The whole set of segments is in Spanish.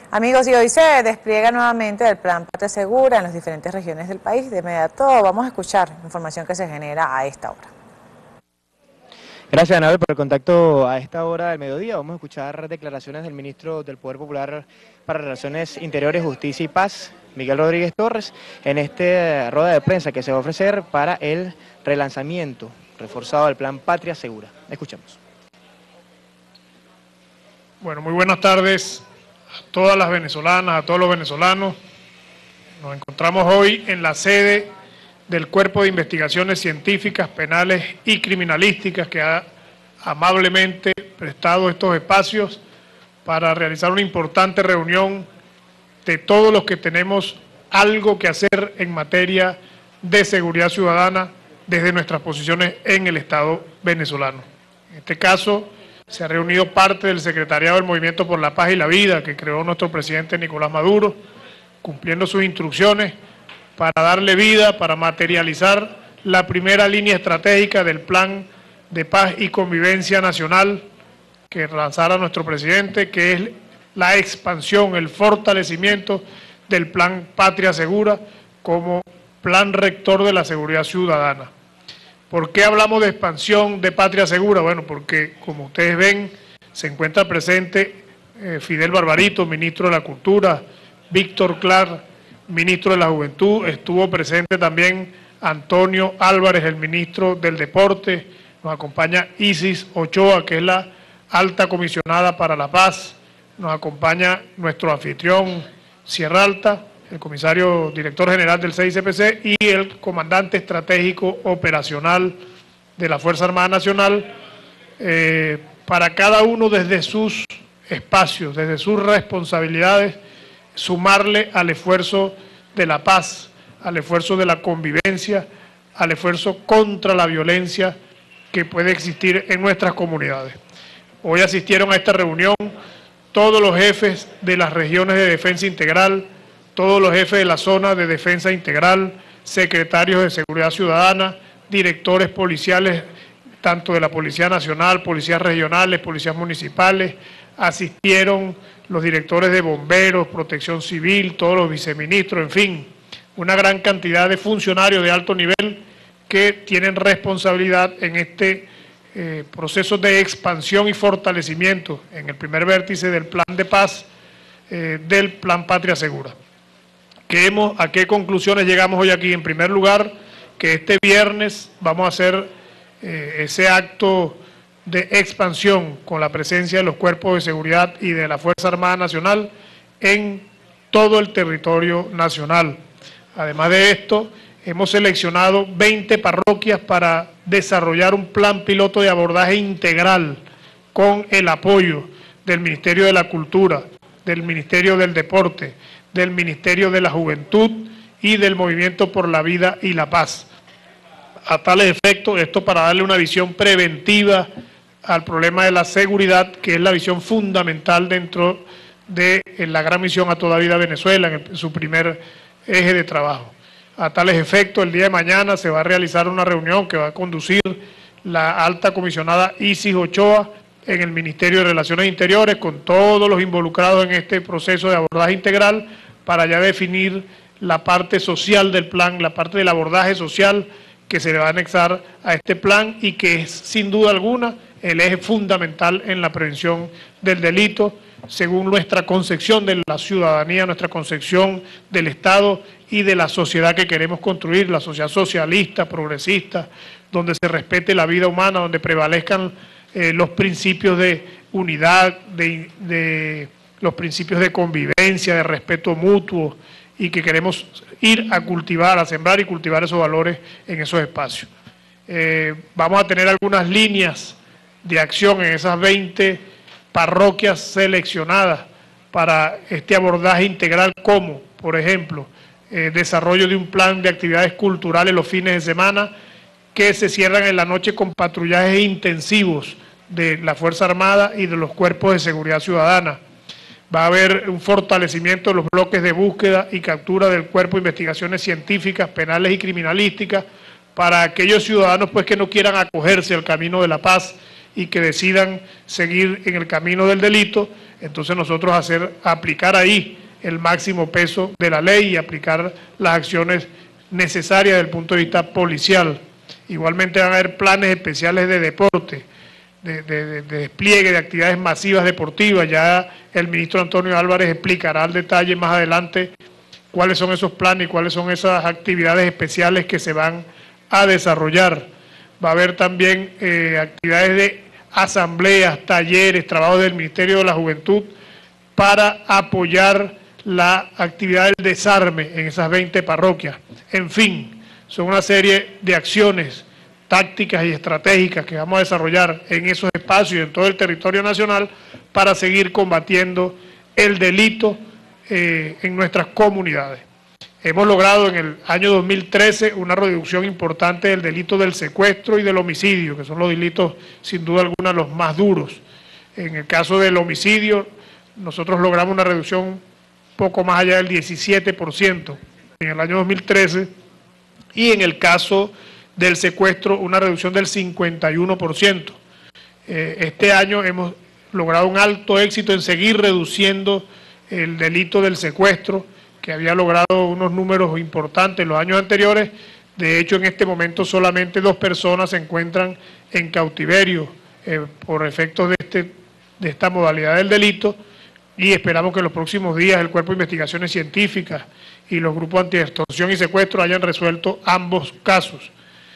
Amigos, y hoy se despliega nuevamente el Plan Patria Segura en las diferentes regiones del país. De inmediato vamos a escuchar información que se genera a esta hora. Gracias, Anabel, por el contacto a esta hora del mediodía. Vamos a escuchar declaraciones del ministro del Poder Popular para Relaciones Interiores, Justicia y Paz, Miguel Rodríguez Torres, en esta rueda de prensa que se va a ofrecer para el relanzamiento reforzado del Plan Patria Segura. Escuchemos. Bueno, muy buenas tardes a todas las venezolanas, a todos los venezolanos. Nos encontramos hoy en la sede del Cuerpo de Investigaciones Científicas, Penales y Criminalísticas, que ha amablemente prestado estos espacios para realizar una importante reunión de todos los que tenemos algo que hacer en materia de seguridad ciudadana desde nuestras posiciones en el Estado venezolano. En este caso, se ha reunido parte del secretariado del Movimiento por la Paz y la Vida que creó nuestro presidente Nicolás Maduro, cumpliendo sus instrucciones para darle vida, para materializar la primera línea estratégica del Plan de Paz y Convivencia Nacional que lanzara nuestro presidente, que es la expansión, el fortalecimiento del Plan Patria Segura como plan rector de la seguridad ciudadana. ¿Por qué hablamos de expansión de Patria Segura? Bueno, porque como ustedes ven, se encuentra presente Fidel Barbarito, ministro de la Cultura, Víctor Clark, ministro de la Juventud, estuvo presente también Antonio Álvarez, el ministro del Deporte, nos acompaña Isis Ochoa, que es la alta comisionada para la paz, nos acompaña nuestro anfitrión Sierra Alta, el comisario director general del CICPC y el comandante estratégico operacional de la Fuerza Armada Nacional, para cada uno desde sus espacios, desde sus responsabilidades, sumarle al esfuerzo de la paz, al esfuerzo de la convivencia, al esfuerzo contra la violencia que puede existir en nuestras comunidades. Hoy asistieron a esta reunión todos los jefes de las regiones de defensa integral, todos los jefes de la zona de defensa integral, secretarios de seguridad ciudadana, directores policiales, tanto de la Policía Nacional, policías regionales, policías municipales, asistieron los directores de bomberos, protección civil, todos los viceministros, en fin, una gran cantidad de funcionarios de alto nivel que tienen responsabilidad en este proceso de expansión y fortalecimiento en el primer vértice del Plan de Paz, del Plan Patria Segura. ¿A qué conclusiones llegamos hoy aquí? En primer lugar, que este viernes vamos a hacer ese acto de expansión con la presencia de los cuerpos de seguridad y de la Fuerza Armada Nacional en todo el territorio nacional. Además de esto, hemos seleccionado 20 parroquias para desarrollar un plan piloto de abordaje integral con el apoyo del Ministerio de la Cultura, del Ministerio del Deporte, del Ministerio de la Juventud y del Movimiento por la Vida y la Paz. A tales efectos, esto para darle una visión preventiva al problema de la seguridad, que es la visión fundamental dentro de la gran misión A Toda Vida Venezuela, en su primer eje de trabajo. A tales efectos, el día de mañana se va a realizar una reunión que va a conducir la alta comisionada Isis Ochoa en el Ministerio de Relaciones Interiores, con todos los involucrados en este proceso de abordaje integral, para ya definir la parte social del plan, la parte del abordaje social que se le va a anexar a este plan y que es, sin duda alguna, el eje fundamental en la prevención del delito, según nuestra concepción de la ciudadanía, nuestra concepción del Estado y de la sociedad que queremos construir, la sociedad socialista, progresista, donde se respete la vida humana, donde prevalezcan los principios de unidad, los principios de convivencia, de respeto mutuo, y que queremos ir a cultivar, a sembrar y cultivar esos valores en esos espacios. Vamos a tener algunas líneas de acción en esas 20 parroquias seleccionadas para este abordaje integral, como, por ejemplo, desarrollo de un plan de actividades culturales los fines de semana, que se cierran en la noche con patrullajes intensivos de la Fuerza Armada y de los cuerpos de seguridad ciudadana. Va a haber un fortalecimiento de los bloques de búsqueda y captura del Cuerpo de Investigaciones Científicas, Penales y Criminalísticas para aquellos ciudadanos pues, que no quieran acogerse al camino de la paz y que decidan seguir en el camino del delito, entonces nosotros aplicar ahí el máximo peso de la ley y aplicar las acciones necesarias desde el punto de vista policial. Igualmente van a haber planes especiales de deporte, de despliegue de actividades masivas deportivas. Ya el ministro Antonio Álvarez explicará al detalle más adelante cuáles son esos planes y cuáles son esas actividades especiales que se van a desarrollar. Va a haber también actividades de asambleas, talleres, trabajos del Ministerio de la Juventud para apoyar la actividad del desarme en esas 20 parroquias. En fin, son una serie de acciones tácticas y estratégicas que vamos a desarrollar en esos espacios y en todo el territorio nacional para seguir combatiendo el delito en nuestras comunidades. Hemos logrado en el año 2013 una reducción importante del delito del secuestro y del homicidio, que son los delitos sin duda alguna los más duros. En el caso del homicidio, nosotros logramos una reducción poco más allá del 17% en el año 2013, y en el caso del secuestro una reducción del 51%. Este año hemos logrado un alto éxito en seguir reduciendo el delito del secuestro, que había logrado unos números importantes en los años anteriores. De hecho, en este momento solamente 2 personas se encuentran en cautiverio por efectos de esta modalidad del delito, y esperamos que en los próximos días el Cuerpo de Investigaciones Científicas y los grupos anti-extorsión y secuestro hayan resuelto ambos casos.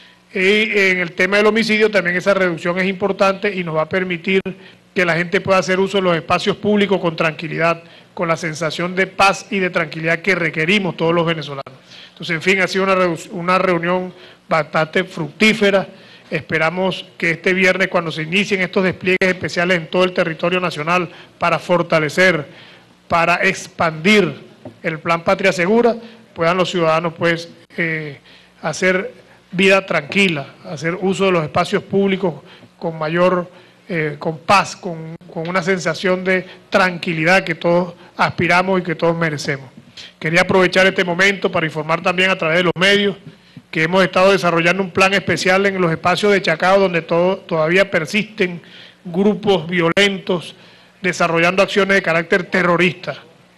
Y en el tema del homicidio también esa reducción es importante y nos va a permitir que la gente pueda hacer uso de los espacios públicos con tranquilidad, con la sensación de paz y de tranquilidad que requerimos todos los venezolanos. Entonces, en fin, ha sido una reunión bastante fructífera. Esperamos que este viernes, cuando se inicien estos despliegues especiales en todo el territorio nacional para fortalecer, para expandir el Plan Patria Segura, puedan los ciudadanos pues hacer vida tranquila, hacer uso de los espacios públicos con mayor, con paz, con una sensación de tranquilidad que todos aspiramos y que todos merecemos. Quería aprovechar este momento para informar también a través de los medios que hemos estado desarrollando un plan especial en los espacios de Chacao donde todavía persisten grupos violentos desarrollando acciones de carácter terrorista.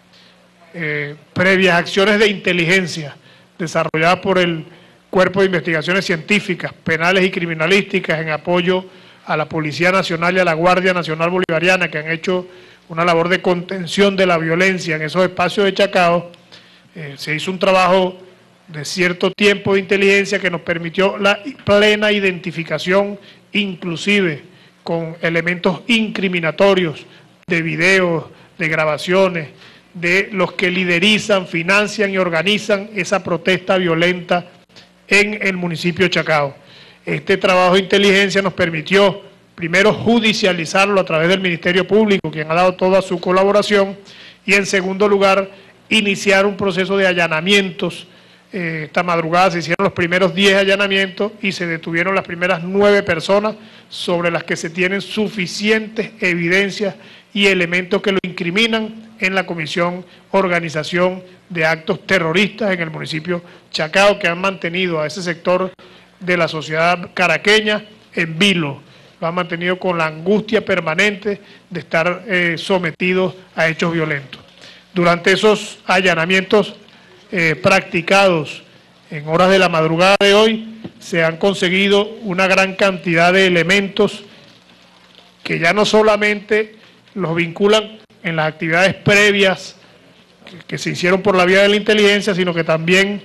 Previas acciones de inteligencia desarrolladas por el Cuerpo de Investigaciones Científicas, Penales y Criminalísticas en apoyo a la Policía Nacional y a la Guardia Nacional Bolivariana, que han hecho una labor de contención de la violencia en esos espacios de Chacao. Se hizo un trabajo de cierto tiempo de inteligencia que nos permitió la plena identificación, inclusive con elementos incriminatorios de videos, de grabaciones, de los que liderizan, financian y organizan esa protesta violenta en el municipio de Chacao. Este trabajo de inteligencia nos permitió, primero, judicializarlo a través del Ministerio Público, quien ha dado toda su colaboración, y en segundo lugar, iniciar un proceso de allanamientos. Esta madrugada se hicieron los primeros 10 allanamientos y se detuvieron las primeras 9 personas sobre las que se tienen suficientes evidencias y elementos que lo incriminan en la comisión organización de actos terroristas en el municipio Chacao, que han mantenido a ese sector de la sociedad caraqueña en vilo, lo han mantenido con la angustia permanente de estar sometidos a hechos violentos. Durante esos allanamientos practicados en horas de la madrugada de hoy, se han conseguido una gran cantidad de elementos que ya no solamente los vinculan en las actividades previas que se hicieron por la vía de la inteligencia, sino que también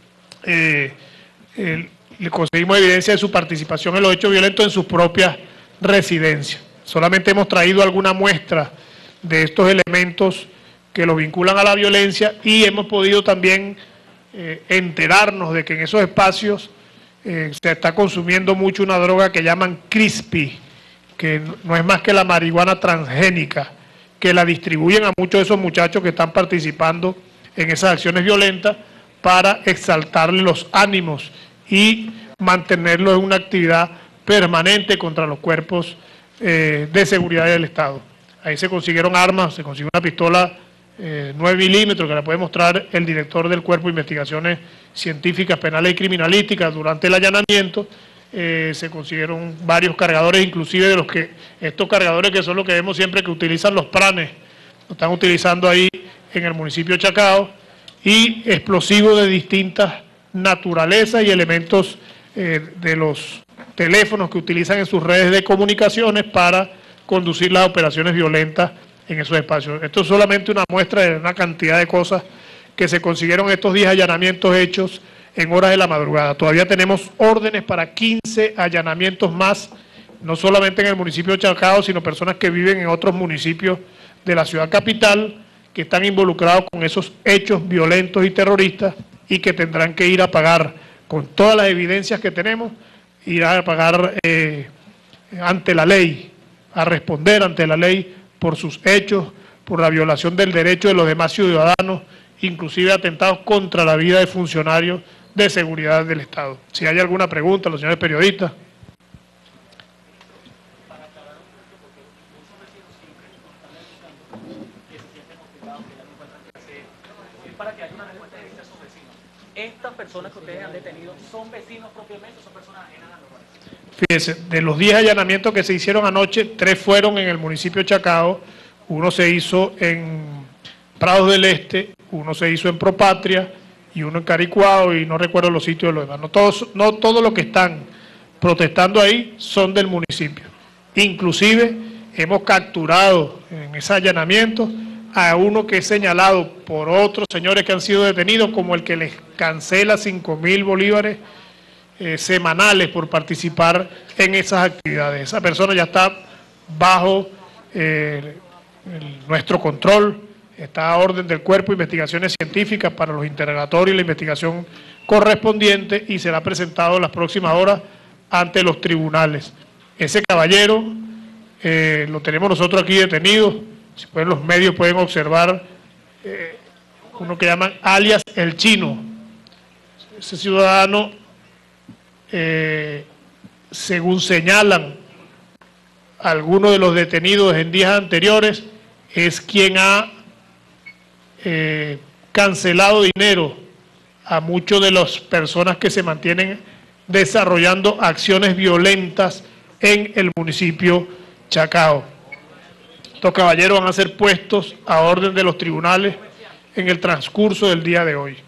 le conseguimos evidencia de su participación en los hechos violentos en sus propias residencias. Solamente hemos traído alguna muestra de estos elementos que los vinculan a la violencia, y hemos podido también enterarnos de que en esos espacios se está consumiendo mucho una droga que llaman crispy, que no es más que la marihuana transgénica, que la distribuyen a muchos de esos muchachos que están participando en esas acciones violentas para exaltarle los ánimos y mantenerlos en una actividad permanente contra los cuerpos de seguridad del Estado. Ahí se consiguieron armas, se consiguió una pistola 9 milímetros, que la puede mostrar el director del Cuerpo de Investigaciones Científicas, Penales y Criminalísticas durante el allanamiento. se consiguieron varios cargadores, inclusive de estos cargadores que son los que vemos siempre que utilizan los planes, lo están utilizando ahí en el municipio de Chacao, y explosivos de distintas naturalezas y elementos de los teléfonos que utilizan en sus redes de comunicaciones para conducir las operaciones violentas en esos espacios. Esto es solamente una muestra de una cantidad de cosas que se consiguieron estos 10 allanamientos hechos en horas de la madrugada. Todavía tenemos órdenes para 15 allanamientos más, no solamente en el municipio de Chacao, sino personas que viven en otros municipios de la ciudad capital, que están involucrados con esos hechos violentos y terroristas y que tendrán que ir a pagar, con todas las evidencias que tenemos, ir a pagar ante la ley, a responder ante la ley por sus hechos, por la violación del derecho de los demás ciudadanos, inclusive atentados contra la vida de funcionarios de seguridad del Estado. Si hay alguna pregunta, los señores periodistas. Para que haya una respuesta directa a sus vecinos. ¿Estas personas que ustedes han detenido son vecinos propiamente o son personas ajenas al lugar? Fíjense, de los 10 allanamientos que se hicieron anoche, 3 fueron en el municipio de Chacao, uno se hizo en Prados del Este, uno se hizo en Propatria y uno en Caricuao, y no recuerdo los sitios de los demás. No todos los que están protestando ahí son del municipio. Inclusive hemos capturado en ese allanamiento a uno que es señalado por otros señores que han sido detenidos como el que les cancela 5.000 bolívares semanales por participar en esas actividades. Esa persona ya está bajo nuestro control, está a orden del Cuerpo de Investigaciones Científicas para los interrogatorios y la investigación correspondiente, y será presentado en las próximas horas ante los tribunales. Ese caballero lo tenemos nosotros aquí detenido. Si pueden, los medios pueden observar uno que llaman alias El Chino. Ese ciudadano, según señalan algunos de los detenidos en días anteriores, es quien ha cancelado dinero a muchas de las personas que se mantienen desarrollando acciones violentas en el municipio Chacao. Estos caballeros van a ser puestos a orden de los tribunales en el transcurso del día de hoy.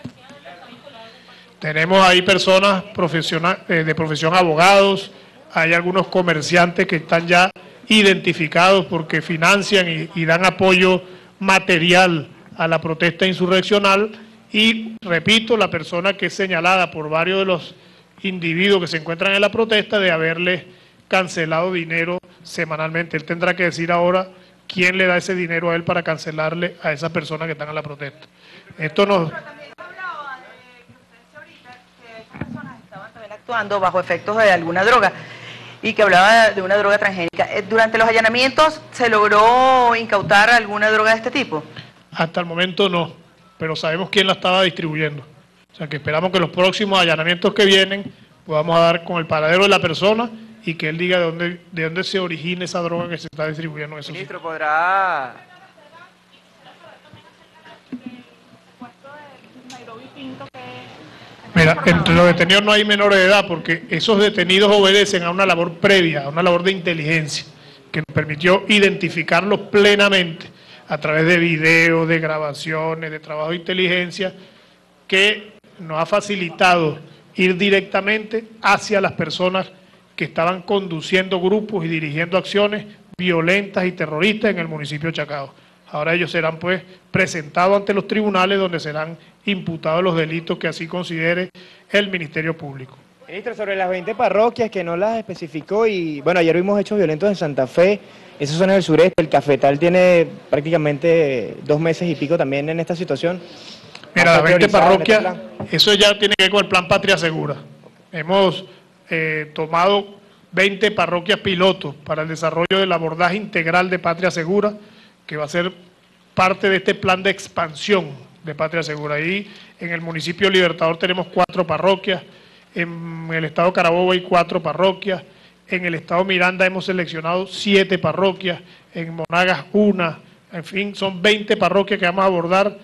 Tenemos ahí personas de profesión abogados, hay algunos comerciantes que están ya identificados porque financian y dan apoyo material a la protesta insurreccional, y repito, la persona que es señalada por varios de los individuos que se encuentran en la protesta de haberle cancelado dinero semanalmente. Él tendrá que decir ahora quién le da ese dinero a él para cancelarle a esas personas que están en la protesta. Esto nos... actuando bajo efectos de alguna droga y que hablaba de una droga transgénica. ¿Durante los allanamientos se logró incautar alguna droga de este tipo? Hasta el momento no, pero sabemos quién la estaba distribuyendo. O sea que esperamos que los próximos allanamientos que vienen podamos dar con el paradero de la persona y que él diga de dónde se origina esa droga que se está distribuyendo. Eso Ministro, ¿podrá...? Mira, entre los detenidos no hay menores de edad porque esos detenidos obedecen a una labor previa, a una labor de inteligencia que nos permitió identificarlos plenamente a través de videos, de grabaciones, de trabajo de inteligencia, que nos ha facilitado ir directamente hacia las personas que estaban conduciendo grupos y dirigiendo acciones violentas y terroristas en el municipio de Chacao. Ahora ellos serán pues presentados ante los tribunales donde serán imputados los delitos que así considere el Ministerio Público. Ministro, sobre las 20 parroquias que no las especificó, y bueno, ayer vimos hechos violentos en Santa Fe, esos son en el sureste, el Cafetal tiene prácticamente 2 meses y pico también en esta situación. Mira, las 20 parroquias, eso ya tiene que ver con el plan Patria Segura. Hemos tomado 20 parroquias pilotos para el desarrollo del abordaje integral de Patria Segura, que va a ser parte de este plan de expansión de Patria Segura. Ahí en el municipio Libertador tenemos 4 parroquias, en el estado Carabobo hay 4 parroquias, en el estado Miranda hemos seleccionado 7 parroquias, en Monagas 1, en fin, son 20 parroquias que vamos a abordar,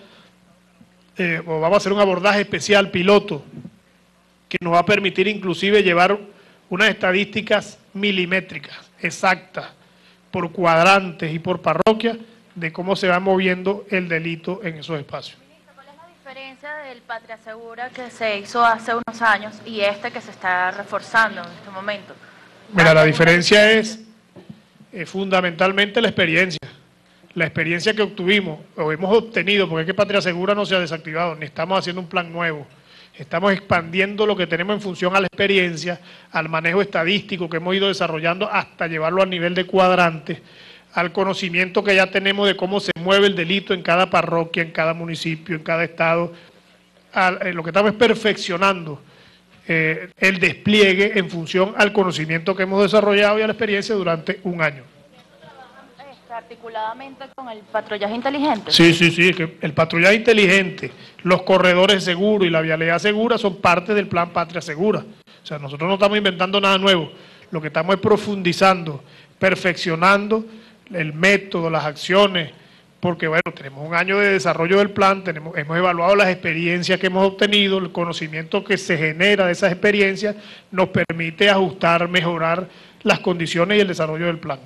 vamos a hacer un abordaje especial piloto, que nos va a permitir inclusive llevar unas estadísticas milimétricas, exactas, por cuadrantes y por parroquia, de cómo se va moviendo el delito en esos espacios. Ministro, ¿cuál es la diferencia del Patria Segura que se hizo hace unos años y este que se está reforzando en este momento? Mira, la diferencia es fundamentalmente la experiencia que obtuvimos o hemos obtenido, porque es que Patria Segura no se ha desactivado, ni estamos haciendo un plan nuevo. Estamos expandiendo lo que tenemos en función a la experiencia, al manejo estadístico que hemos ido desarrollando hasta llevarlo al nivel de cuadrante, al conocimiento que ya tenemos de cómo se mueve el delito en cada parroquia, en cada municipio, en cada estado. Lo que estamos es perfeccionando el despliegue en función al conocimiento que hemos desarrollado y a la experiencia durante un año. ¿Articuladamente con el patrullaje inteligente? Sí, que el patrullaje inteligente, los corredores seguros y la vialidad segura son parte del plan Patria Segura. O sea, nosotros no estamos inventando nada nuevo, lo que estamos es profundizando, perfeccionando el método, las acciones, porque bueno, tenemos un año de desarrollo del plan, hemos evaluado las experiencias que hemos obtenido, el conocimiento que se genera de esas experiencias nos permite ajustar, mejorar las condiciones y el desarrollo del plan.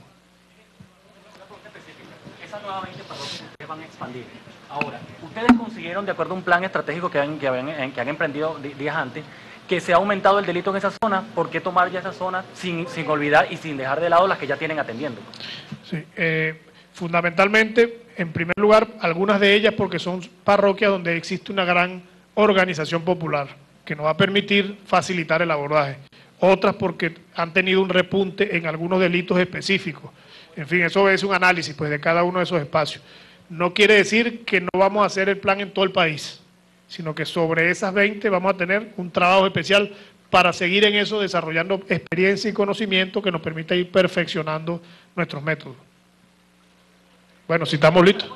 Esas nuevamente parroquias que ustedes van a expandir. Ahora, ustedes consiguieron, de acuerdo a un plan estratégico que han emprendido días antes, que se ha aumentado el delito en esa zona. ¿Por qué tomar ya esa zona sin olvidar y sin dejar de lado las que ya tienen atendiendo? Sí, fundamentalmente, en primer lugar, algunas de ellas porque son parroquias donde existe una gran organización popular que nos va a permitir facilitar el abordaje. Otras porque han tenido un repunte en algunos delitos específicos. En fin, eso es un análisis pues, de cada uno de esos espacios. No quiere decir que no vamos a hacer el plan en todo el país, sino que sobre esas 20 vamos a tener un trabajo especial para seguir en eso, desarrollando experiencia y conocimiento que nos permita ir perfeccionando nuestros métodos. Bueno, si estamos listos.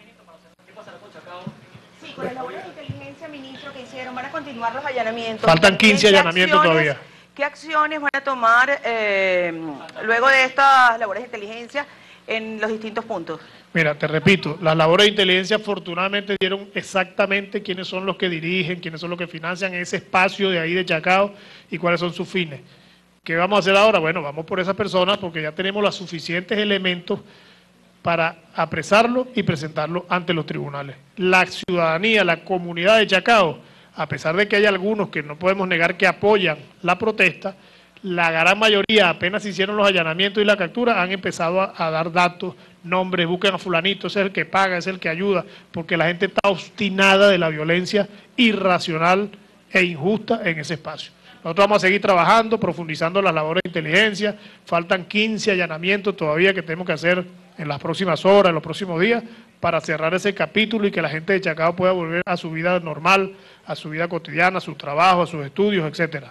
Sí, con las labores de inteligencia, ministro, que hicieron, van a continuar los allanamientos. Faltan 15 allanamientos todavía. ¿Qué acciones van a tomar luego de estas labores de inteligencia en los distintos puntos? Mira, te repito, las labores de inteligencia afortunadamente dieron exactamente quiénes son los que dirigen, quiénes son los que financian ese espacio de ahí de Chacao y cuáles son sus fines. ¿Qué vamos a hacer ahora? Bueno, vamos por esas personas porque ya tenemos los suficientes elementos para apresarlo y presentarlo ante los tribunales. La ciudadanía, la comunidad de Chacao, a pesar de que hay algunos que no podemos negar que apoyan la protesta, la gran mayoría, apenas hicieron los allanamientos y la captura, han empezado a dar datos, nombres, busquen a fulanito, ese es el que paga, ese es el que ayuda, porque la gente está obstinada de la violencia irracional e injusta en ese espacio. Nosotros vamos a seguir trabajando, profundizando las labores de inteligencia, faltan 15 allanamientos todavía que tenemos que hacer en las próximas horas, en los próximos días, para cerrar ese capítulo y que la gente de Chacao pueda volver a su vida normal, a su vida cotidiana, a su trabajo, a sus estudios, etcétera.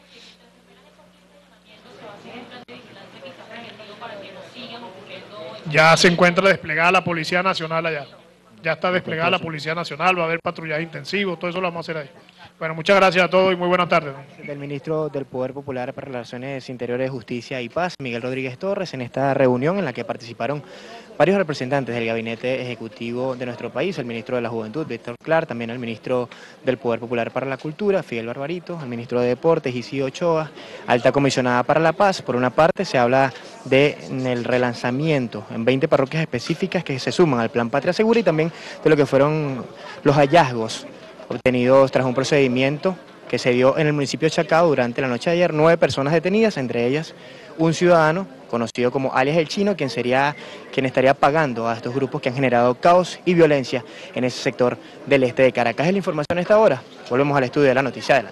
Ya se encuentra desplegada la Policía Nacional allá. Ya está desplegada la Policía Nacional, va a haber patrullaje intensivo, todo eso lo vamos a hacer ahí. Bueno, muchas gracias a todos y muy buenas tardes. Del ministro del Poder Popular para Relaciones Interiores, Justicia y Paz, Miguel Rodríguez Torres, en esta reunión en la que participaron varios representantes del gabinete ejecutivo de nuestro país, el ministro de la Juventud, Víctor Clark, también el ministro del Poder Popular para la Cultura, Fidel Barbarito, el ministro de Deportes, Isidro Ochoa, alta comisionada para la paz. Por una parte se habla del relanzamiento en 20 parroquias específicas que se suman al Plan Patria Segura y también de lo que fueron los hallazgos obtenidos tras un procedimiento que se dio en el municipio de Chacao durante la noche de ayer. 9 personas detenidas, entre ellas un ciudadano conocido como alias El Chino, quien estaría pagando a estos grupos que han generado caos y violencia en ese sector del este de Caracas. Es la información a esta hora. Volvemos al estudio de la noticia. Adelante.